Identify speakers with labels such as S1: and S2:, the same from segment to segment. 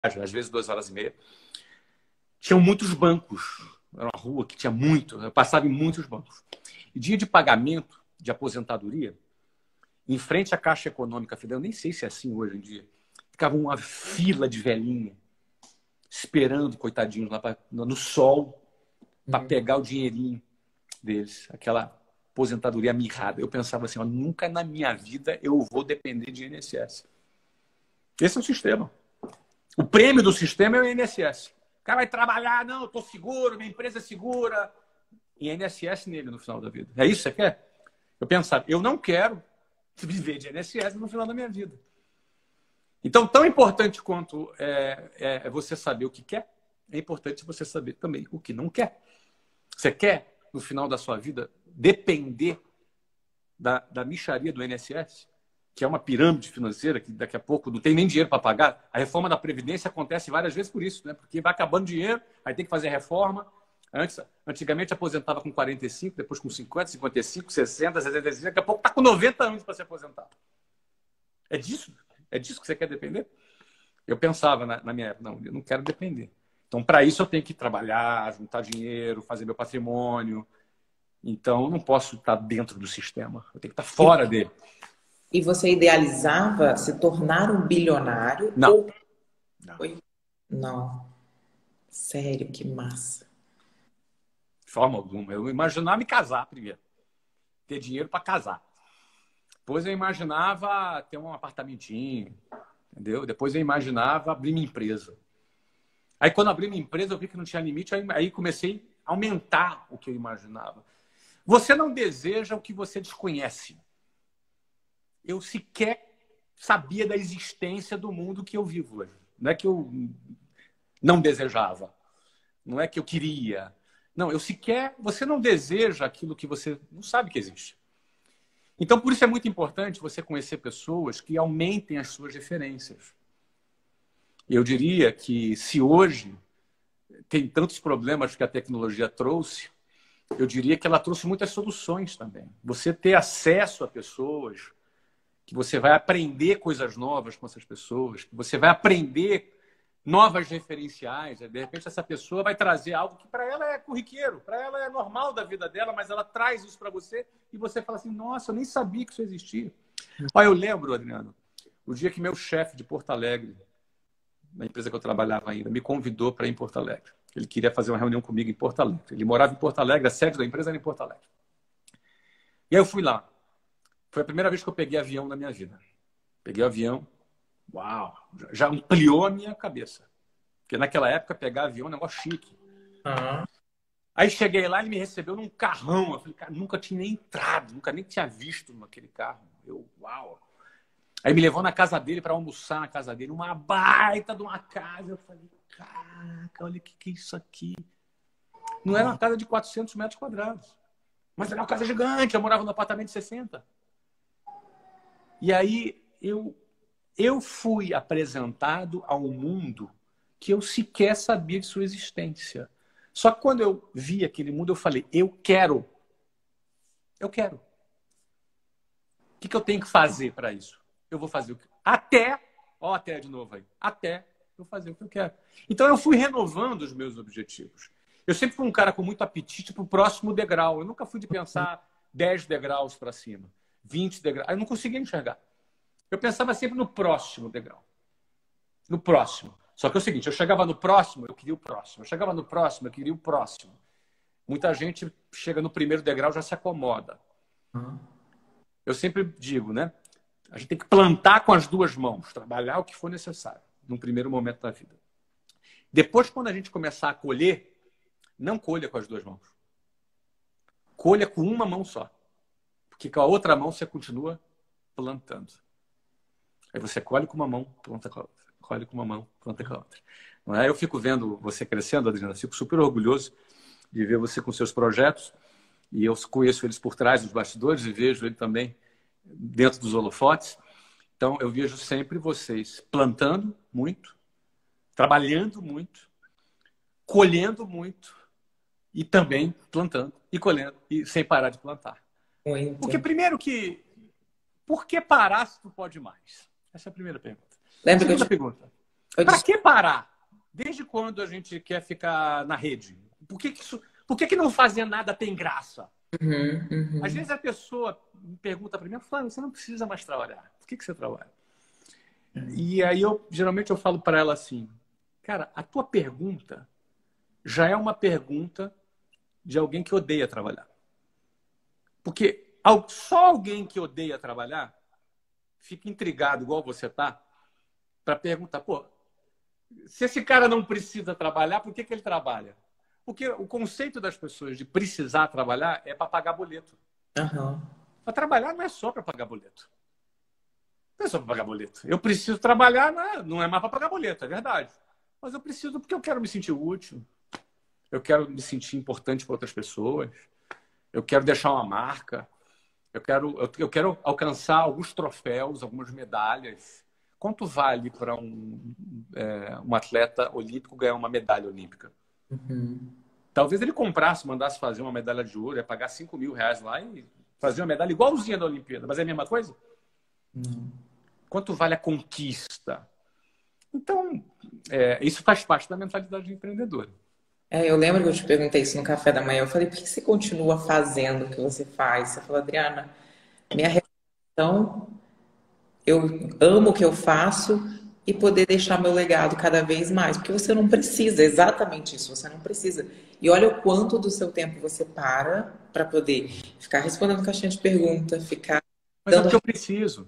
S1: às vezes 2 horas e meia. Tinham muitos bancos. Era uma rua que tinha muito. Eu passava em muitos bancos. E dia de pagamento de aposentadoria, em frente à Caixa Econômica Federal, eu nem sei se é assim hoje em dia, ficava uma fila de velhinha esperando, coitadinhos, lá no sol, para pegar o dinheirinho deles, aquela aposentadoria mirrada. Eu pensava assim, ó, nunca na minha vida eu vou depender de INSS. Esse é o sistema. O prêmio do sistema é o INSS. O cara vai trabalhar, não, eu estou seguro, minha empresa é segura. E INSS nele no final da vida. É isso que você quer? Eu pensava, eu não quero viver de INSS no final da minha vida. Então, tão importante quanto é você saber o que quer, é importante você saber também o que não quer. Você quer, no final da sua vida, depender da mixaria do INSS, que é uma pirâmide financeira, que daqui a pouco não tem nem dinheiro para pagar. A reforma da Previdência acontece várias vezes por isso, né? Porque vai acabando dinheiro, aí tem que fazer reforma. Antigamente aposentava com 45, depois com 50, 55, 60, 65, daqui a pouco está com 90 anos para se aposentar. É disso? É disso que você quer depender? Eu pensava na minha época, não, eu não quero depender. Então, para isso, eu tenho que trabalhar, juntar dinheiro, fazer meu patrimônio. Então, eu não posso estar dentro do sistema. Eu tenho que estar fora dele.
S2: E você idealizava se tornar um bilionário?
S1: Não.
S2: Ou...
S1: Não.
S2: Não. Sério, que massa.
S1: De forma alguma. Eu imaginava me casar primeiro. Ter dinheiro para casar. Depois eu imaginava ter um apartamentinho. Entendeu? Depois eu imaginava abrir minha empresa. Aí, quando abri minha empresa, eu vi que não tinha limite. Aí comecei a aumentar o que eu imaginava. Você não deseja o que você desconhece. Eu sequer sabia da existência do mundo que eu vivo hoje. Não é que eu não desejava. Não é que eu queria. Não, você não deseja aquilo que você não sabe que existe. Então, por isso é muito importante você conhecer pessoas que aumentem as suas referências. Eu diria que se hoje tem tantos problemas que a tecnologia trouxe, eu diria que ela trouxe muitas soluções também. Você ter acesso a pessoas, que você vai aprender coisas novas com essas pessoas, que você vai aprender novas referenciais. De repente, essa pessoa vai trazer algo que para ela é corriqueiro, para ela é normal da vida dela, mas ela traz isso para você e você fala assim, nossa, eu nem sabia que isso existia. Olha, eu lembro, Adriano, o dia que meu chefe de Porto Alegre, na empresa que eu trabalhava ainda, me convidou para ir em Porto Alegre. Ele queria fazer uma reunião comigo em Porto Alegre. Ele morava em Porto Alegre, a sede da empresa era em Porto Alegre. E aí eu fui lá. Foi a primeira vez que eu peguei avião na minha vida. Peguei o avião, uau, já ampliou a minha cabeça. Porque naquela época pegar avião é um negócio chique.
S2: Uhum.
S1: Aí cheguei lá, ele me recebeu num carrão. Eu falei, cara, nunca tinha nem entrado, nunca nem tinha visto naquele carro. Eu, uau. Aí me levou na casa dele para almoçar na casa dele, uma baita de uma casa. Eu falei, caraca, olha o que é isso aqui. Não era uma casa de 400 metros quadrados, mas era uma casa gigante. Eu morava num apartamento de 60. E aí eu fui apresentado ao mundo que eu sequer sabia de sua existência. Só que quando eu vi aquele mundo, eu falei, eu quero. Eu quero. O que eu tenho que fazer para isso? Eu vou fazer o que... até de novo aí. Até eu fazer o que eu quero. Então eu fui renovando os meus objetivos. Eu sempre fui um cara com muito apetite para o próximo degrau. Eu nunca fui de pensar 10 degraus para cima, 20 degraus. Eu não conseguia enxergar. Eu pensava sempre no próximo degrau. No próximo. Só que é o seguinte, eu chegava no próximo, eu queria o próximo. Eu chegava no próximo, eu queria o próximo. Muita gente chega no primeiro degrau e já se acomoda. Eu sempre digo, né? A gente tem que plantar com as duas mãos, trabalhar o que for necessário, num primeiro momento da vida. Depois, quando a gente começar a colher, não colha com as duas mãos. Colha com uma mão só. Porque com a outra mão você continua plantando. Aí você colhe com uma mão, planta com a outra. Colhe com uma mão, planta com a outra. Não é? Eu fico vendo você crescendo, Adriana, fico super orgulhoso de ver você com seus projetos. E eu conheço eles por trás dos bastidores e vejo ele também dentro dos holofotes. Então, eu vejo sempre vocês plantando muito, trabalhando muito, colhendo muito e também plantando e colhendo e sem parar de plantar.
S2: Muito.
S1: Porque primeiro por que parar se tu pode mais? Essa é a primeira pergunta.
S2: Lembra
S1: Segunda pergunta.
S2: Eu
S1: Para
S2: disse,
S1: que parar? Desde quando a gente quer ficar na rede? Por que não fazer nada tem graça?
S2: uhum,
S1: Às
S2: uhum,
S1: vezes a pessoa me pergunta para mim, Flávio, você não precisa mais trabalhar. Por que você trabalha? E aí geralmente eu falo para ela assim, cara, a tua pergunta já é uma pergunta de alguém que odeia trabalhar. Porque só alguém que odeia trabalhar fica intrigado, igual você tá, para perguntar, pô, se esse cara não precisa trabalhar, por que ele trabalha? Porque o conceito das pessoas de precisar trabalhar é para pagar boleto.
S2: aham.
S1: Para trabalhar não é só para pagar boleto. Não é só para pagar boleto. Eu preciso trabalhar, não é mais para pagar boleto, é verdade. Mas eu preciso porque eu quero me sentir útil. Eu quero me sentir importante para outras pessoas. Eu quero deixar uma marca. Eu quero alcançar alguns troféus, algumas medalhas. Quanto vale para um atleta olímpico ganhar uma medalha olímpica?
S2: Uhum.
S1: Talvez ele comprasse, mandasse fazer uma medalha de ouro, ia pagar 5.000 reais lá e fazer uma medalha igualzinha da Olimpíada. Mas é a mesma coisa?
S2: Não.
S1: Quanto vale a conquista? Então, isso faz parte da mentalidade do empreendedor.
S2: Eu lembro que eu te perguntei isso no café da manhã. Eu falei, por que você continua fazendo o que você faz? Você falou, Adriana, minha reflexão, eu amo o que eu faço e poder deixar meu legado cada vez mais. Porque você não precisa, exatamente isso, você não precisa. E olha o quanto do seu tempo você para poder ficar respondendo caixinha de pergunta, ficar
S1: Mas é
S2: dando.
S1: porque eu preciso.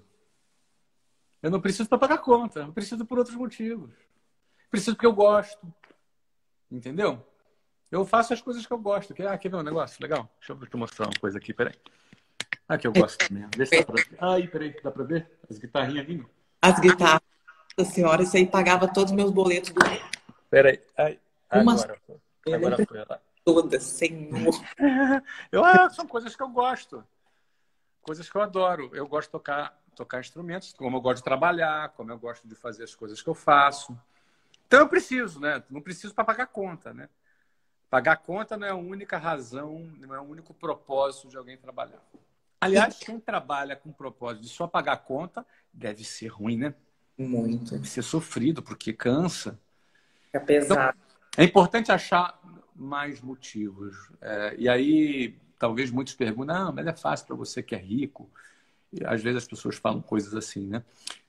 S1: Eu não preciso para pagar conta. Eu preciso por outros motivos. Preciso porque eu gosto. Entendeu? Eu faço as coisas que eu gosto. Quer ver um negócio legal? Deixa eu te mostrar uma coisa aqui, peraí. Que eu gosto também. Vê se dá pra ver. Ai, peraí, dá pra ver? As guitarrinhas vindo.
S2: As guitarras, Nossa senhora, isso aí pagava todos os meus boletos do mês.
S1: Peraí. Ai,
S2: Uma
S1: agora. Agora foi ela.
S2: toda, senhor.
S1: São coisas que eu gosto. Coisas que eu adoro. Eu gosto de tocar instrumentos, como eu gosto de trabalhar, como eu gosto de fazer as coisas que eu faço. Então eu preciso, né? Não preciso para pagar conta, né? Pagar conta não é a única razão, não é o único propósito de alguém trabalhar. Aliás, quem trabalha com o propósito de só pagar conta deve ser ruim, né?
S2: Muito.
S1: Deve ser sofrido, porque cansa.
S2: Fica
S1: Então,
S2: pesado.
S1: é importante achar mais motivos. E aí, talvez muitos perguntem, não, mas é fácil para você que é rico. E, às vezes as pessoas falam coisas assim, né?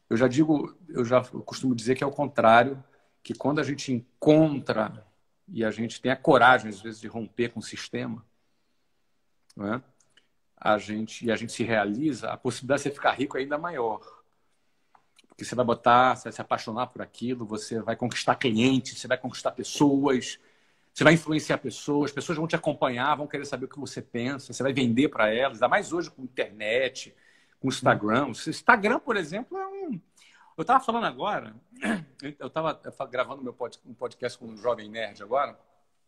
S1: Eu costumo dizer que é o contrário, que quando a gente encontra e a gente tem a coragem, às vezes, de romper com o sistema, não é? A gente se realiza, a possibilidade de você ficar rico é ainda maior. Porque você vai se apaixonar por aquilo, você vai conquistar clientes, você vai conquistar pessoas, você vai influenciar pessoas, pessoas vão te acompanhar, vão querer saber o que você pensa, você vai vender para elas, ainda mais hoje com internet, com Instagram. O Instagram, por exemplo, Eu estava falando agora, eu estava gravando um podcast com um jovem nerd agora,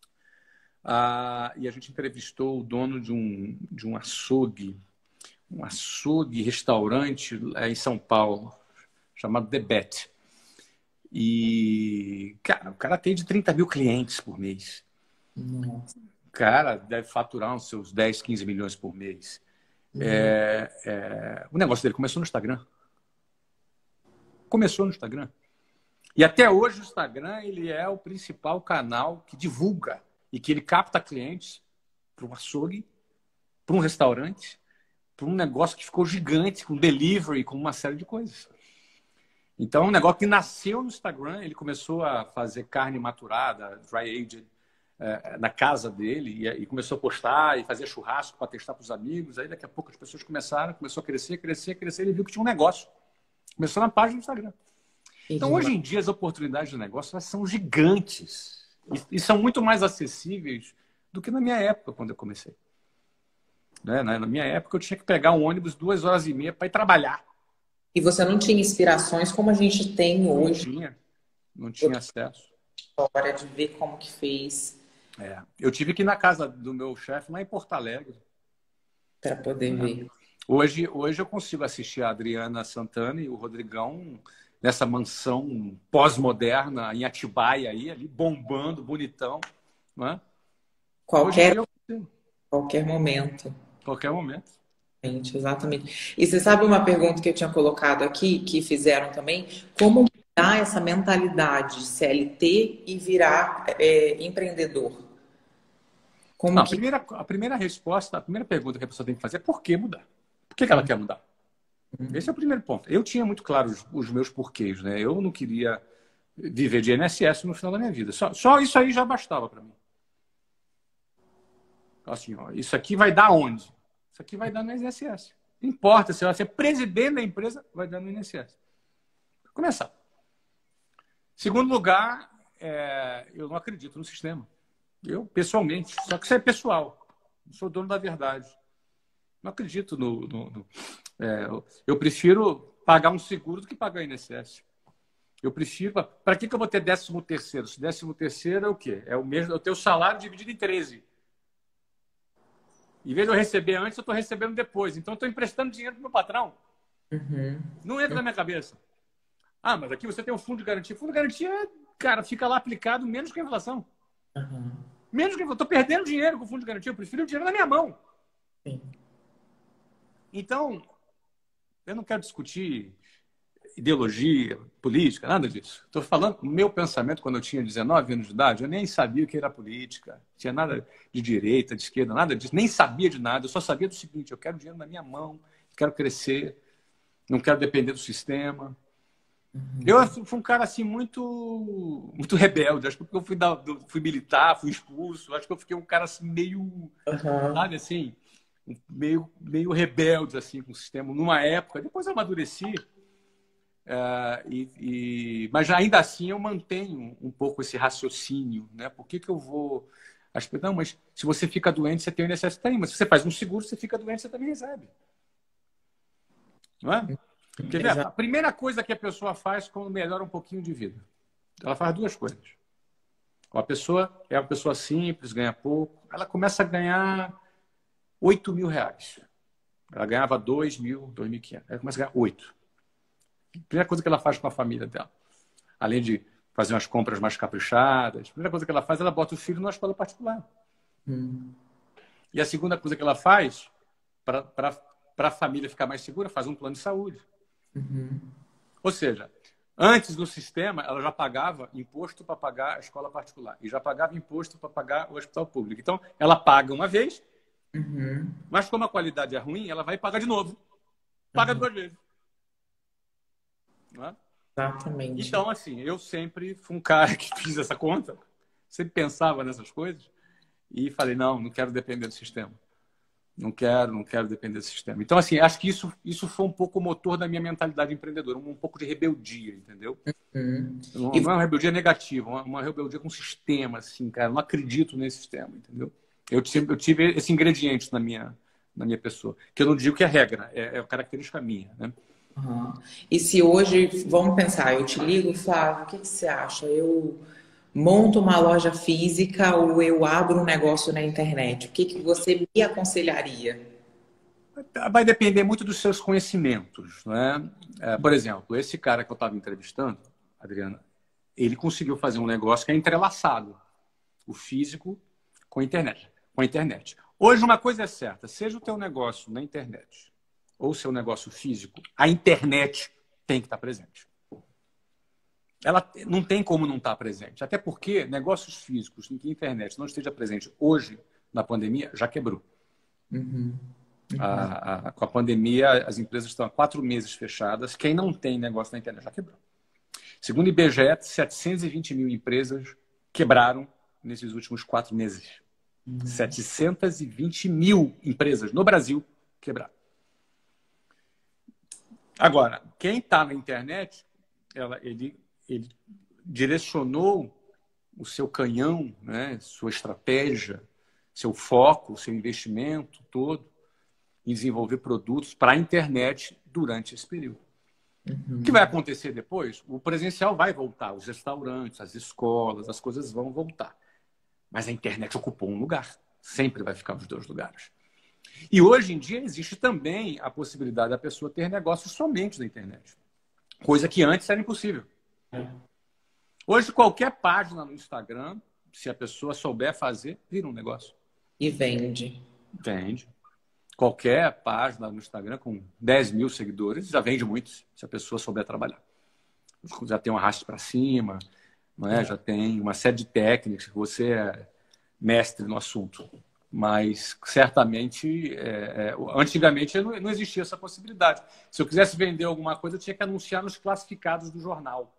S1: e a gente entrevistou o dono de um açougue restaurante em São Paulo, chamado The Bet. E, cara, o cara tem de 30 mil clientes por mês.
S2: Nossa.
S1: O cara deve faturar uns seus 10, 15 milhões por mês. O negócio dele começou no Instagram. Começou no Instagram. E até hoje o Instagram ele é o principal canal que divulga e que ele capta clientes para um açougue, para um restaurante, para um negócio que ficou gigante, com delivery, com uma série de coisas. Então, é um negócio que nasceu no Instagram, ele começou a fazer carne maturada, dry aged, na casa dele, e começou a postar e fazer churrasco para testar para os amigos. Aí, daqui a pouco, as pessoas começou a crescer, ele viu que tinha um negócio. Começou na página do Instagram. Então, hoje em dia, as oportunidades de negócio elas são gigantes e são muito mais acessíveis do que na minha época, quando eu comecei. Né? Na minha época, eu tinha que pegar um ônibus 2 horas e meia para ir trabalhar.
S2: E você não tinha inspirações como a gente tem hoje.
S1: Não tinha acesso.
S2: Hora de ver como que fez.
S1: Eu tive que ir na casa do meu chefe, lá em Porto Alegre.
S2: Para poder ver.
S1: Hoje eu consigo assistir a Adriana Santana e o Rodrigão nessa mansão pós-moderna em Atibaia, ali bombando, bonitão. Né?
S2: Qualquer momento.
S1: Qualquer momento.
S2: Exatamente. E você sabe uma pergunta que eu tinha colocado aqui, que fizeram também? Como mudar essa mentalidade de CLT e virar empreendedor?
S1: Não, a primeira resposta, a primeira pergunta que a pessoa tem que fazer é por que mudar? Por que ela quer mudar? Esse é o primeiro ponto. Eu tinha muito claro os meus porquês, né? Eu não queria viver de INSS no final da minha vida. Só isso aí já bastava para mim. Assim, ó, isso aqui vai dar onde? Isso aqui vai dar no INSS. Não importa se você é presidente da empresa, vai dar no INSS. Vou começar. Segundo lugar, eu não acredito no sistema. Eu, pessoalmente. Só que isso é pessoal. Não sou dono da verdade. Não acredito eu prefiro pagar um seguro do que pagar o INSS. Eu prefiro... Para que eu vou ter 13º? Se 13º é o quê? É o teu salário dividido em 13. Em vez de eu receber antes, eu estou recebendo depois. Então, eu estou emprestando dinheiro para o meu patrão. Não entra na minha cabeça. Ah, mas aqui você tem um fundo de garantia. Fundo de garantia, cara, fica lá aplicado menos que a inflação. Menos que eu estou perdendo dinheiro com o fundo de garantia. Eu prefiro o dinheiro na minha mão.
S2: Sim.
S1: Então, eu não quero discutir ideologia, política, nada disso. Estou falando do meu pensamento quando eu tinha 19 anos de idade. Eu nem sabia o que era política. Não tinha nada de direita, de esquerda, nada disso. Nem sabia de nada. Eu só sabia do seguinte: eu quero dinheiro na minha mão, quero crescer, não quero depender do sistema. Eu fui um cara assim muito rebelde. Acho que porque eu fui militar, fui expulso. Acho que eu fiquei um cara assim meio, sabe assim, meio rebelde assim com o sistema numa época. Depois eu amadureci, mas ainda assim eu mantenho um pouco esse raciocínio, né? Por que eu vou? Acho que não, mas se você fica doente, você tem o INSS, tem. Mas se você faz um seguro, você fica doente, você também recebe, não é? Quer ver? A primeira coisa que a pessoa faz quando melhora um pouquinho de vida, ela faz duas coisas. A pessoa é uma pessoa simples, ganha pouco, ela começa a ganhar 8 mil reais. Ela ganhava 2 mil, 2.500. Ela começa a ganhar 8. A primeira coisa que ela faz com a família dela, além de fazer umas compras mais caprichadas, a primeira coisa que ela faz, ela bota o filho numa escola particular. E a segunda coisa que ela faz, para a família ficar mais segura, faz um plano de saúde. Ou seja, antes do sistema, ela já pagava imposto para pagar a escola particular e já pagava imposto para pagar o hospital público. Então, ela paga uma vez, mas como a qualidade é ruim, ela vai pagar de novo. Paga 2 vezes. Não é?
S2: Exatamente.
S1: Então, assim, eu sempre fui um cara que fiz essa conta, sempre pensava nessas coisas e falei, não quero depender do sistema. Não quero depender do sistema. Então, assim, acho que isso foi um pouco o motor da minha mentalidade empreendedora, um pouco de rebeldia, entendeu? Não é uma rebeldia negativa, uma rebeldia com sistema, assim, cara. Eu não acredito nesse sistema, entendeu? Eu tive esse ingrediente na minha pessoa, que eu não digo que é regra, é característica minha, né?
S2: E se hoje, vamos pensar, eu te ligo, Flávio, o que você acha? Eu monto uma loja física ou eu abro um negócio na internet? O que você me aconselharia?
S1: Vai depender muito dos seus conhecimentos, né? Por exemplo, esse cara que eu estava entrevistando, Adriana, ele conseguiu fazer um negócio que é entrelaçado, o físico com a internet. Hoje uma coisa é certa, seja o teu negócio na internet ou o seu negócio físico, a internet tem que estar presente. Ela não tem como não estar presente. Até porque negócios físicos em que a internet não esteja presente hoje, na pandemia, já quebrou. Com a pandemia, as empresas estão há 4 meses fechadas. Quem não tem negócio na internet já quebrou. Segundo o IBGE, 720 mil empresas quebraram nesses últimos 4 meses. 720 mil empresas no Brasil quebraram. Agora, quem está na internet, ele direcionou o seu canhão, né, sua estratégia, seu foco, seu investimento todo em desenvolver produtos para a internet durante esse período. O que vai acontecer depois? O presencial vai voltar, os restaurantes, as escolas, as coisas vão voltar. Mas a internet ocupou um lugar. Sempre vai ficar nos 2 lugares. E hoje em dia existe também a possibilidade da pessoa ter negócios somente na internet. Coisa que antes era impossível. Hoje, qualquer página no Instagram, se a pessoa souber fazer, vira um negócio.
S2: E vende.
S1: Vende. Qualquer página no Instagram com 10 mil seguidores já vende muito, se a pessoa souber trabalhar. já tem um arraste para cima, não é? Já tem uma série de técnicas, você é mestre no assunto. Mas, certamente, antigamente não existia essa possibilidade. Se eu quisesse vender alguma coisa, eu tinha que anunciar nos classificados do jornal.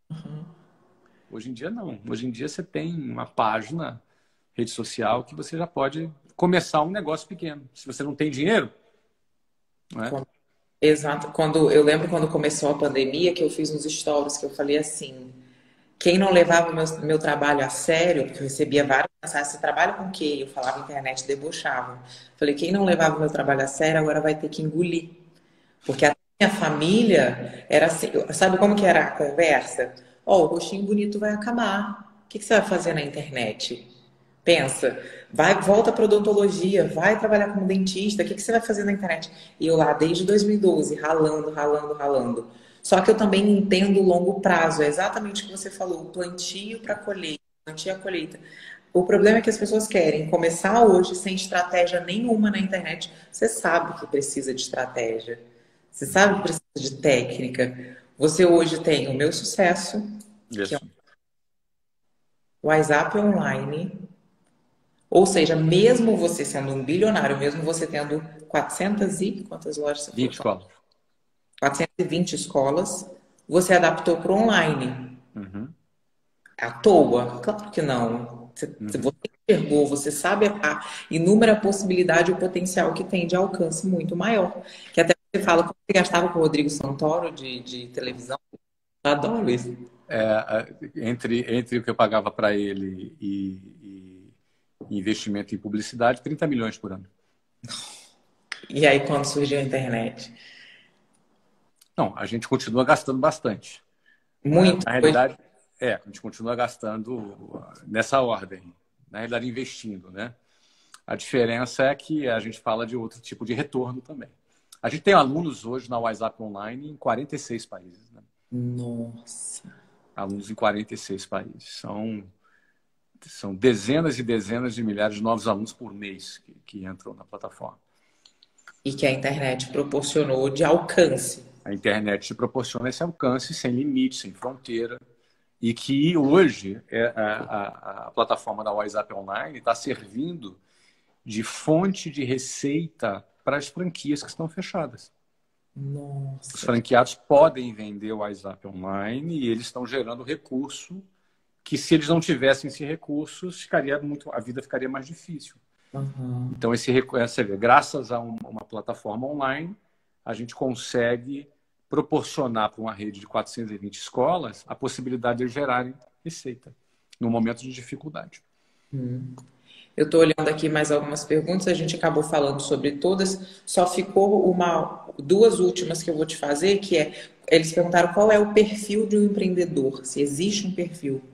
S1: Hoje em dia, não. Hoje em dia, você tem uma página, rede social, que você já pode começar um negócio pequeno. Se você não tem dinheiro, não é?
S2: Exato. Eu lembro quando começou a pandemia, que eu fiz uns stories que eu falei assim: quem não levava meu trabalho a sério, porque eu recebia várias mensagens, você trabalha com o quê? Eu falava internet, debochava. Falei, quem não levava meu trabalho a sério agora vai ter que engolir. Porque a minha família era assim, sabe como que era a conversa? Ó, o rostinho bonito vai acabar. O que você vai fazer na internet? Pensa, volta para odontologia, vai trabalhar como dentista, o que você vai fazer na internet? E eu lá desde 2012, ralando, ralando, ralando. Só que eu também entendo o longo prazo, é exatamente o que você falou, o plantio para colheita, plantio a colheita. O problema é que as pessoas querem começar hoje sem estratégia nenhuma na internet. Você sabe que precisa de estratégia, você sabe que precisa de técnica. Você hoje tem o meu sucesso, que é
S1: Isso.
S2: o WhatsApp online. Ou seja, mesmo você sendo um bilionário, mesmo você tendo 400 e quantas lojas você
S1: 20
S2: falou?
S1: escolas.
S2: 420 escolas, você adaptou para o online.
S1: Uhum.
S2: À toa? Claro que não. Você
S1: Uhum.
S2: enxergou, você sabe a inúmera possibilidade e o potencial que tem de alcance muito maior. Que até você fala, como você gastava com o Rodrigo Santoro de televisão, eu adoro isso.
S1: Entre o que eu pagava para ele e investimento em publicidade, 30 milhões por ano.
S2: E aí, quando surgiu a internet?
S1: Não, a gente continua gastando bastante.
S2: Muito.
S1: Na realidade, a gente continua gastando nessa ordem. Na realidade, investindo, né? A diferença é que a gente fala de outro tipo de retorno também. A gente tem alunos hoje na WhatsApp Online em 46 países, né?
S2: Nossa.
S1: Alunos em 46 países. São dezenas e dezenas de milhares de novos alunos por mês que entram na plataforma.
S2: E que a internet proporcionou de alcance.
S1: A internet te proporciona esse alcance sem limite, sem fronteira, e que hoje a plataforma da WhatsApp Online está servindo de fonte de receita para as franquias que estão fechadas. Os
S2: Nossa.
S1: franqueados podem vender o WhatsApp Online e eles estão gerando recurso que, se eles não tivessem esse recurso, a vida ficaria mais difícil.
S2: Uhum.
S1: Então, graças a uma plataforma online, a gente consegue proporcionar para uma rede de 420 escolas a possibilidade de gerarem receita no momento de dificuldade.
S2: Eu estou olhando aqui mais algumas perguntas, a gente acabou falando sobre todas, só ficou duas últimas que eu vou te fazer, que eles perguntaram qual é o perfil de um empreendedor, se existe um perfil.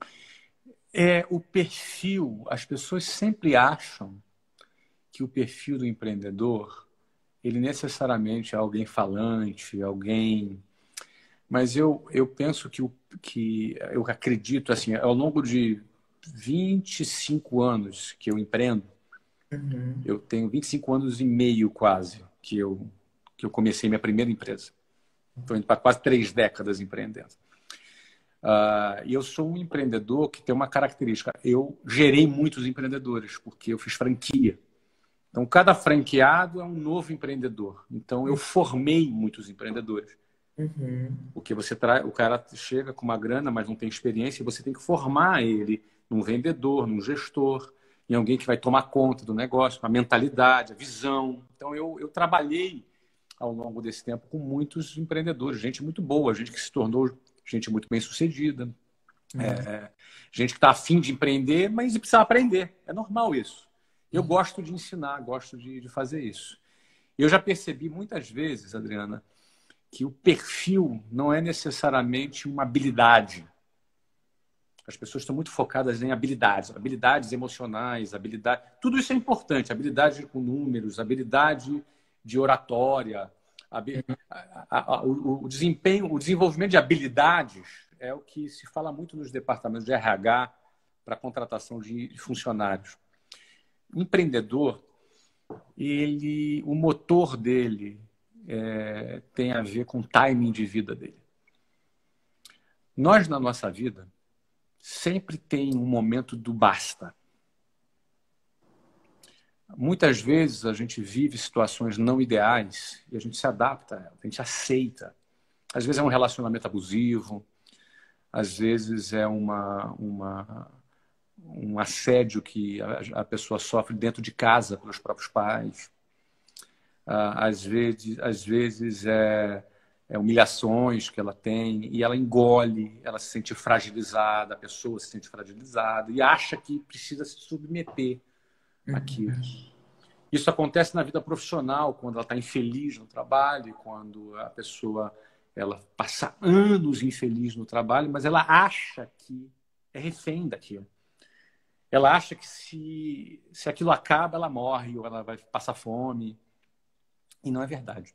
S1: O perfil, as pessoas sempre acham que o perfil do empreendedor, ele necessariamente é alguém falante, alguém... Mas eu penso que eu acredito, assim, ao longo de 25 anos que eu empreendo, eu tenho 25 anos e meio quase que eu comecei minha primeira empresa. Estou indo para quase 3 décadas empreendendo. E eu sou um empreendedor que tem uma característica. Eu gerei muitos empreendedores, porque eu fiz franquia. Então, cada franqueado é um novo empreendedor. Então, eu formei muitos empreendedores. Porque o cara chega com uma grana, mas não tem experiência, e você tem que formar ele num vendedor, num gestor, em alguém que vai tomar conta do negócio, a mentalidade, a visão. Então, eu trabalhei ao longo desse tempo com muitos empreendedores, gente muito boa, gente que se tornou gente muito bem sucedida, gente que está afim de empreender, mas precisa aprender. É normal isso. Eu gosto de ensinar, gosto de fazer isso. Eu já percebi muitas vezes, Adriana, que o perfil não é necessariamente uma habilidade. As pessoas estão muito focadas em habilidades emocionais, tudo isso é importante, habilidade com números, habilidade de oratória, o desempenho, o desenvolvimento de habilidades é o que se fala muito nos departamentos de RH para a contratação de funcionários. O empreendedor, o motor dele tem a ver com o timing de vida dele. Nós, na nossa vida, sempre tem um momento do basta. Muitas vezes a gente vive situações não ideais e a gente se adapta a ela, a gente aceita. Às vezes é um relacionamento abusivo, às vezes é um assédio que a pessoa sofre dentro de casa pelos próprios pais. Às vezes é humilhações que ela tem e ela engole, ela se sente fragilizada, a pessoa se sente fragilizada e acha que precisa se submeter àquilo. Isso acontece na vida profissional, quando ela está infeliz no trabalho, quando a pessoa ela passa anos infeliz no trabalho, mas ela acha que é refém daquilo. Ela acha que se aquilo acaba, ela morre, ou ela vai passar fome. E não é verdade.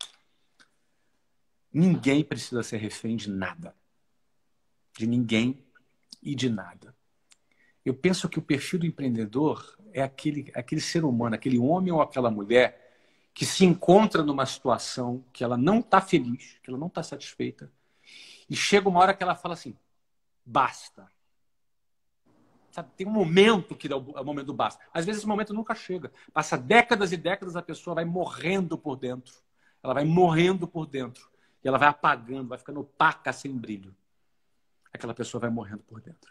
S1: Ninguém precisa ser refém de nada. De ninguém e de nada. Eu penso que o perfil do empreendedor é aquele ser humano, aquele homem ou aquela mulher que se encontra numa situação que ela não está feliz, que ela não está satisfeita, e chega uma hora que ela fala assim, basta. Sabe, tem um momento que é o momento do basta. Às vezes esse momento nunca chega. Passa décadas e décadas, a pessoa vai morrendo por dentro. Ela vai morrendo por dentro. E ela vai apagando, vai ficando opaca, sem brilho. Aquela pessoa vai morrendo por dentro.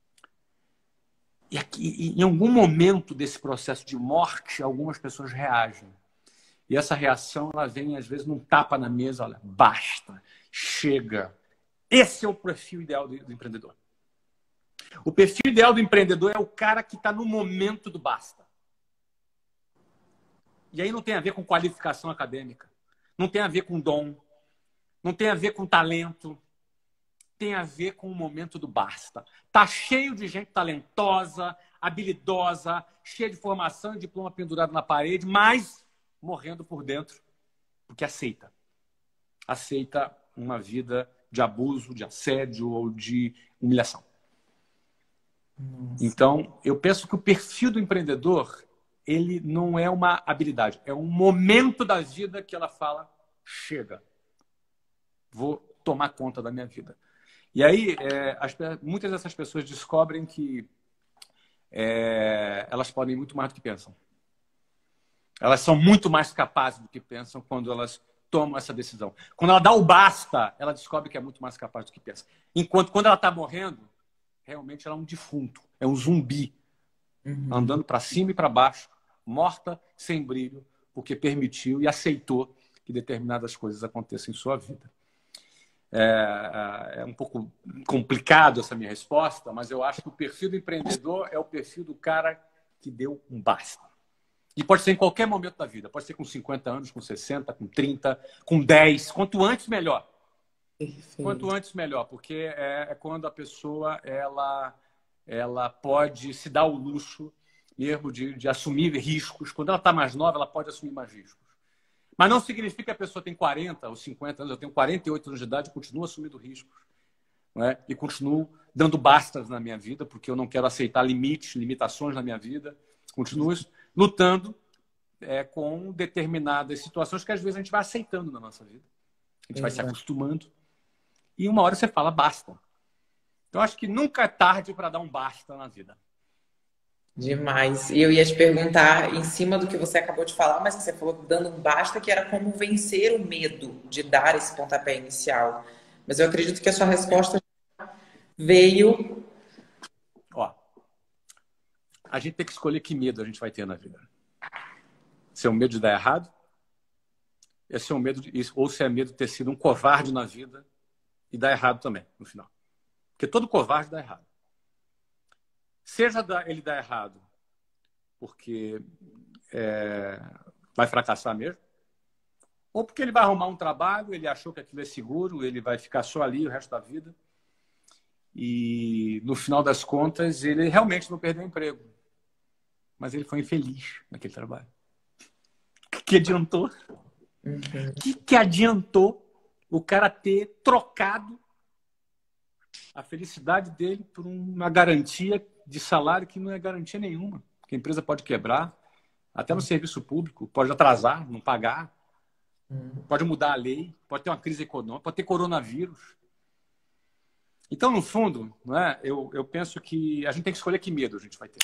S1: E em algum momento desse processo de morte, algumas pessoas reagem. E essa reação, ela vem, às vezes, num tapa na mesa. Olha, basta, chega. Esse é o perfil ideal do empreendedor. O perfil ideal do empreendedor é o cara que está no momento do basta. E aí não tem a ver com qualificação acadêmica. Não tem a ver com dom. Não tem a ver com talento. Tem a ver com o momento do basta. Tá cheio de gente talentosa, habilidosa, cheia de formação e diploma pendurado na parede, mas morrendo por dentro, porque aceita. Aceita uma vida de abuso, de assédio ou de humilhação. Nossa. Então, eu penso que o perfil do empreendedor, ele não é uma habilidade, é um momento da vida que ela fala, chega, vou tomar conta da minha vida. E aí, muitas dessas pessoas descobrem que elas podem ir muito mais do que pensam. Elas são muito mais capazes do que pensam quando elas tomam essa decisão. Quando ela dá o basta, ela descobre que é muito mais capaz do que pensa. Enquanto quando ela está morrendo, realmente ela é um defunto, é um zumbi, andando para cima e para baixo, morta, sem brilho, porque permitiu e aceitou que determinadas coisas aconteçam em sua vida. É um pouco complicado essa minha resposta, mas eu acho que o perfil do empreendedor é o perfil do cara que deu um basta. E pode ser em qualquer momento da vida. Pode ser com 50 anos, com 60, com 30, com 10. Quanto antes, melhor. Perfeito. Quanto antes, melhor. Porque é quando a pessoa ela pode se dar o luxo mesmo de assumir riscos. Quando ela está mais nova, ela pode assumir mais riscos. Mas não significa que a pessoa tem 40 ou 50 anos. Eu tenho 48 anos de idade e continuo assumindo riscos. Não é? E continuo dando bastas na minha vida, porque eu não quero aceitar limites, limitações na minha vida. Continuo lutando com determinadas situações que às vezes a gente vai aceitando na nossa vida. A gente vai se acostumando. E uma hora você fala basta. Então, acho que nunca é tarde para dar um basta na vida.
S2: Demais. E eu ia te perguntar, em cima do que você acabou de falar, mas que você falou dando um basta, que era como vencer o medo de dar esse pontapé inicial. Mas eu acredito que a sua resposta veio...
S1: Ó, a gente tem que escolher que medo a gente vai ter na vida. Se é o medo de dar errado, ou se é medo de ter sido um covarde na vida e dar errado também, no final. Porque todo covarde dá errado. Seja ele dar errado porque vai fracassar mesmo, ou porque ele vai arrumar um trabalho, ele achou que aquilo é seguro, ele vai ficar só ali o resto da vida. E, no final das contas, ele realmente não perdeu o emprego. Mas ele foi infeliz naquele trabalho. O que adiantou? O que adiantou o cara ter trocado a felicidade dele por uma garantia de salário que não é garantia nenhuma? Porque a empresa pode quebrar, até no serviço público, pode atrasar, não pagar, pode mudar a lei, pode ter uma crise econômica, pode ter coronavírus. Então, no fundo, não é? Eu penso que a gente tem que escolher que medo a gente vai ter.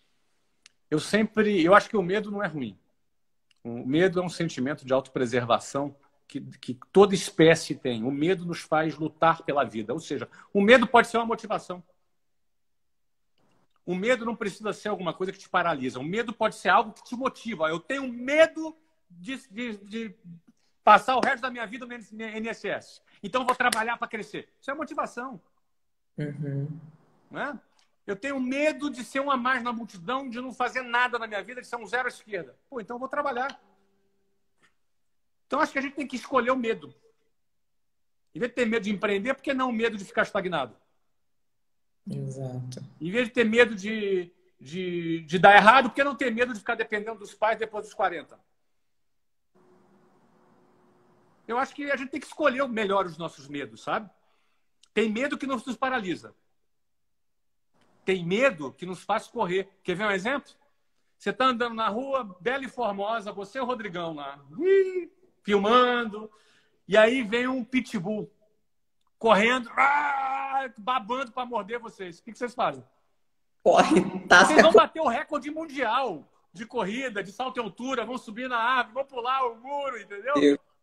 S1: Eu acho que o medo não é ruim. O medo é um sentimento de autopreservação que toda espécie tem. O medo nos faz lutar pela vida. Ou seja, o medo pode ser uma motivação. O medo não precisa ser alguma coisa que te paralisa. O medo pode ser algo que te motiva. Eu tenho medo de passar o resto da minha vida no INSS. Então, eu vou trabalhar para crescer. Isso é motivação. Não é? Eu tenho medo de ser um a mais na multidão, de não fazer nada na minha vida, de ser um zero à esquerda. Pô, então eu vou trabalhar. Então, acho que a gente tem que escolher o medo. Em vez de ter medo de empreender, por que não o medo de ficar estagnado?
S2: Exato.
S1: Em vez de ter medo de dar errado, por que não ter medo de ficar dependendo dos pais depois dos 40? Eu acho que a gente tem que escolher melhor os nossos medos, sabe? Tem medo que nos paralisa. Tem medo que nos faz correr. Quer ver um exemplo? Você está andando na rua, bela e formosa, você e o Rodrigão lá, filmando, e aí vem um pitbull correndo, babando para morder vocês. O que vocês fazem?
S2: Corre, tá.
S1: Vocês vão bater o recorde mundial de corrida, de salto em altura, vão subir na árvore, vão pular o muro, entendeu?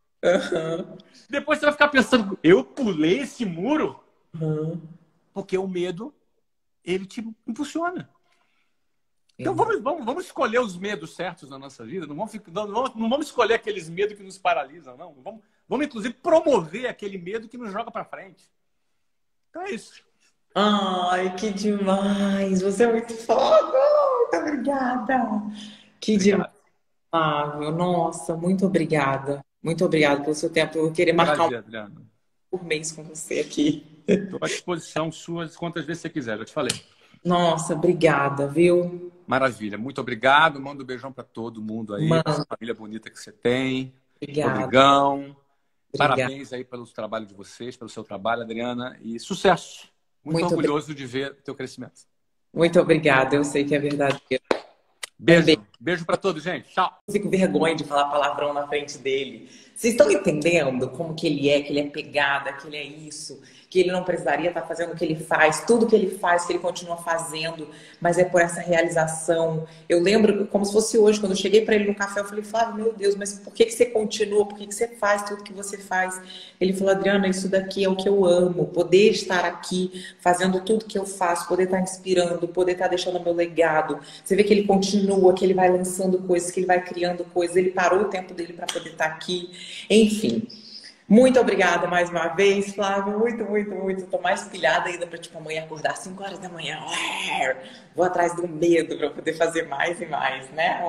S1: Depois você vai ficar pensando, eu pulei esse muro? Porque o medo, ele te impulsiona. Então vamos escolher os medos certos na nossa vida. Não vamos escolher aqueles medos que nos paralisam, não. Vamos inclusive promover aquele medo que nos joga para frente. Então é isso.
S2: Ai, que demais! Você é muito foda! Muito obrigada! Que demais, Flávio. Nossa, muito obrigada. Muito obrigada pelo seu tempo. Eu vou querer marcar
S1: Adriana.
S2: por mês com você aqui.
S1: Estou à disposição sua quantas vezes você quiser, já te falei.
S2: Nossa, obrigada, viu?
S1: Maravilha, muito obrigado. Manda um beijão para todo mundo aí, pra essa família bonita que você tem.
S2: Obrigada.
S1: Rodrigão. Parabéns aí pelo trabalho de vocês, pelo seu trabalho, Adriana. E sucesso. Muito orgulhoso de ver o teu crescimento.
S2: Muito obrigada, eu sei que é verdadeiro.
S1: Beijo. Beijo para todos, gente. Tchau.
S2: Eu fico com vergonha de falar palavrão na frente dele. Vocês estão entendendo como que ele é pegada, que ele é isso, que ele não precisaria estar fazendo o que ele faz, tudo que ele faz, que ele continua fazendo, mas é por essa realização. Eu lembro, como se fosse hoje, quando eu cheguei para ele no café, eu falei, Flávio, meu Deus, mas por que você continua? Por que você faz tudo que você faz? Ele falou, Adriana, isso daqui é o que eu amo, poder estar aqui fazendo tudo que eu faço, poder estar inspirando, poder estar deixando meu legado. Você vê que ele continua, que ele vai lançando coisas, que ele vai criando coisas, ele parou o tempo dele para poder estar aqui. Enfim, muito obrigada mais uma vez, Flávio. Muito, muito, muito. Tô mais pilhada ainda para tipo amanhã acordar às 5 horas da manhã. Vou atrás do medo para poder fazer mais e mais, né?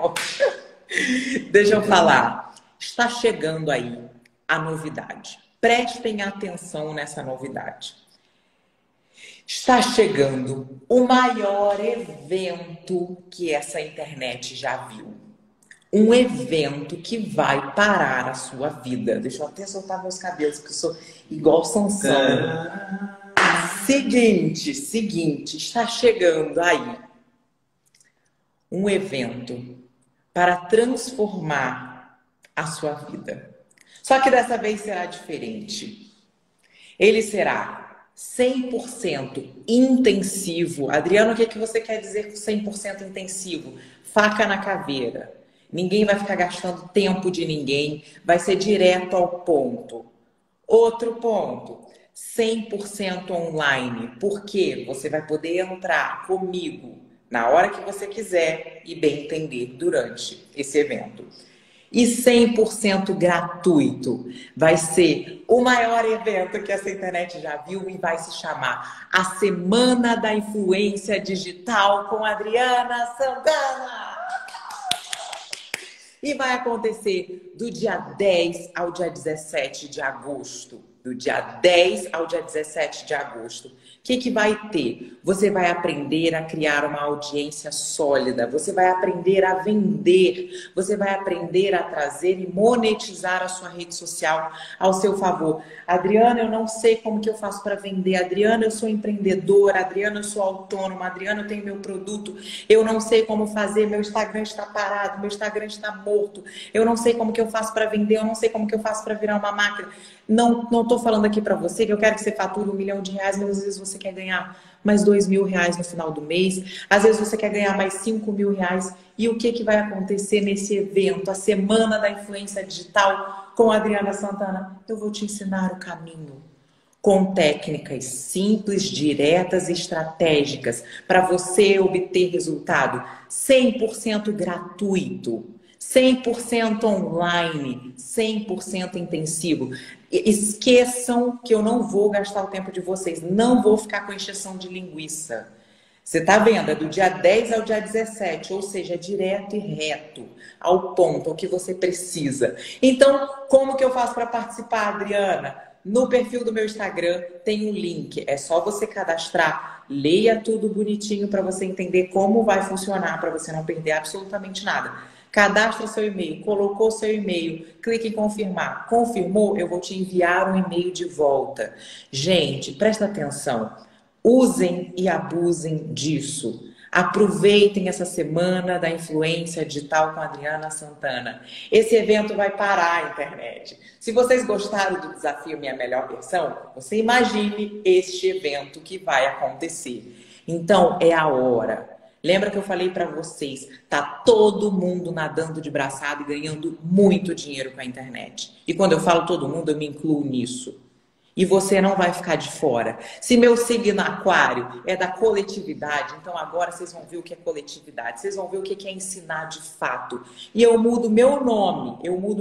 S2: Deixa eu falar. Está chegando aí a novidade. Prestem atenção nessa novidade. Está chegando o maior evento que essa internet já viu. Um evento que vai parar a sua vida. Deixa eu até soltar meus cabelos, porque eu sou igual Sansão. Seguinte, está chegando aí um evento para transformar a sua vida. Só que dessa vez será diferente. Ele será 100% intensivo. Adriano, o que você quer dizer com 100% intensivo? Faca na caveira. Ninguém vai ficar gastando tempo de ninguém. Vai ser direto ao ponto. Outro ponto. 100% online. Por quê? Você vai poder entrar comigo na hora que você quiser e bem entender durante esse evento. E 100% gratuito. Vai ser o maior evento que essa internet já viu e vai se chamar a Semana da Influência Digital com Adriana Santana. E vai acontecer do dia 10 ao dia 17 de agosto. Do dia 10 ao dia 17 de agosto. O que vai ter? Você vai aprender a criar uma audiência sólida. Você vai aprender a vender. Você vai aprender a trazer e monetizar a sua rede social ao seu favor. Adriana, eu não sei como que eu faço para vender. Adriana, eu sou empreendedora. Adriana, eu sou autônoma. Adriana, eu tenho meu produto. Eu não sei como fazer. Meu Instagram está parado. Meu Instagram está morto. Eu não sei como que eu faço para vender. Eu não sei como que eu faço para virar uma máquina. Não estou falando aqui para você que eu quero que você fature R$1 milhão, mas às vezes você quer ganhar mais R$2.000 no final do mês, às vezes você quer ganhar mais R$5.000. E o que vai acontecer nesse evento, a Semana da Influência Digital com a Adriana Santana? Eu vou te ensinar o caminho, com técnicas simples, diretas e estratégicas para você obter resultado 100% gratuito, 100% online, 100% intensivo. Esqueçam que eu não vou gastar o tempo de vocês, não vou ficar com encheção de linguiça. Você está vendo, é do dia 10 ao dia 17, ou seja, direto e reto, ao ponto, ao que você precisa. Então, como que eu faço para participar, Adriana? No perfil do meu Instagram tem um link, é só você cadastrar, leia tudo bonitinho para você entender como vai funcionar, para você não perder absolutamente nada. Cadastra seu e-mail, colocou seu e-mail, clique em confirmar. Confirmou, eu vou te enviar um e-mail de volta. Gente, presta atenção. Usem e abusem disso. Aproveitem essa semana da influência digital com a Adriana Santana. Esse evento vai parar a internet. Se vocês gostaram do desafio Minha Melhor Versão, você imagine este evento que vai acontecer. Então, é a hora. Lembra que eu falei para vocês, tá todo mundo nadando de braçada e ganhando muito dinheiro com a internet. E quando eu falo todo mundo, eu me incluo nisso. E você não vai ficar de fora. Se meu signo aquário é da coletividade, então agora vocês vão ver o que é coletividade. Vocês vão ver o que é ensinar de fato. E eu mudo meu nome.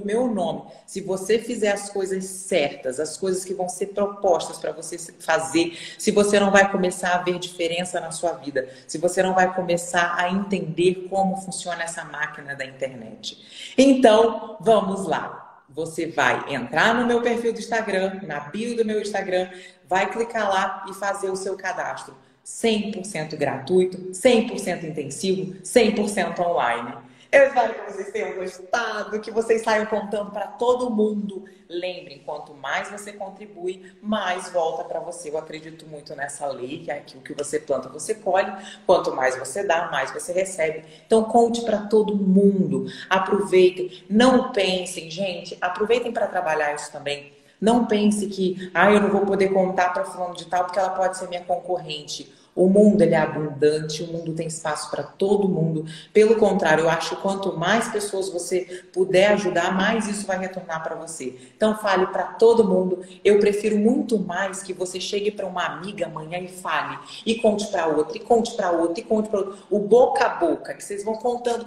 S2: Se você fizer as coisas certas, as coisas que vão ser propostas para você fazer, se você não vai começar a ver diferença na sua vida, se você não vai começar a entender como funciona essa máquina da internet. Então, vamos lá. Você vai entrar no meu perfil do Instagram, na bio do meu Instagram, vai clicar lá e fazer o seu cadastro. 100% gratuito, 100% intensivo, 100% online. Eu espero que vocês tenham gostado, que vocês saiam contando para todo mundo. Lembrem, quanto mais você contribui, mais volta para você. Eu acredito muito nessa lei, que é aquilo que você planta, você colhe. Quanto mais você dá, mais você recebe. Então, conte para todo mundo. Aproveitem. Não pensem, gente, aproveitem para trabalhar isso também. Não pense que, eu não vou poder contar para fulano de tal, porque ela pode ser minha concorrente. O mundo ele é abundante, o mundo tem espaço para todo mundo. Pelo contrário, eu acho que quanto mais pessoas você puder ajudar, mais isso vai retornar para você. Então fale para todo mundo. Eu prefiro muito mais que você chegue para uma amiga amanhã e fale. E conte para outra, e conte para outra, e conte para outra. O boca a boca, que vocês vão contando,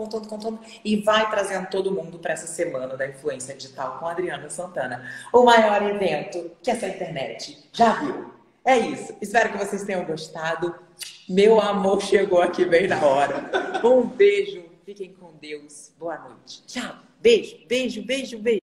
S2: e vai trazendo todo mundo para essa semana da influência digital com a Adriana Santana. O maior evento que essa internet já viu. É isso. Espero que vocês tenham gostado. Meu amor chegou aqui bem na hora. Um beijo. Fiquem com Deus. Boa noite. Tchau. Beijo, beijo, beijo, beijo.